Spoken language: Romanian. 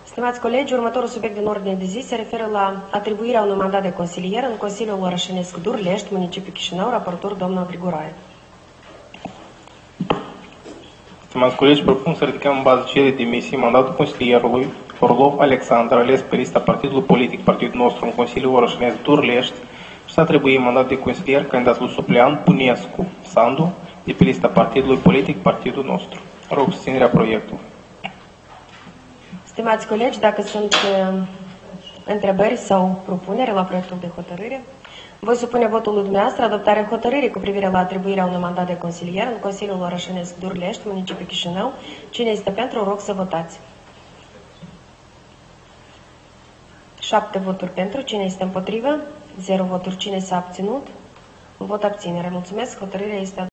Stimați colegi, următorul subiect din ordine de zi se referă la atribuirea unui mandat de consilier în Consiliul Orășenesc Durlești, municipiul Chișinău, raportor domnul Grigoraie. Stimați colegi, propun să ridicăm în bază cererii de demisie mandatul consilierului Orlov Alexandru, ales pe lista partidului politic Partidul Nostru în Consiliul Orășenesc Durlești și să atribuim mandat de consilier candidatul supleant Bunescu Sandu de pe lista partidului politic Partidul Nostru. Rog susținerea proiectului. Stimați colegi, dacă sunt întrebări sau propuneri la proiectul de hotărâre, voi supune votului dumneavoastră adoptarea hotărârii cu privire la atribuirea unui mandat de consilier în Consiliul Orășenesc Durlești, municipiul Chișinău. Cine este pentru, rog să votați. 7 voturi pentru, cine este împotrivă? 0 voturi, cine s-a abținut? Un vot abținere. Mulțumesc, hotărârea este adoptată.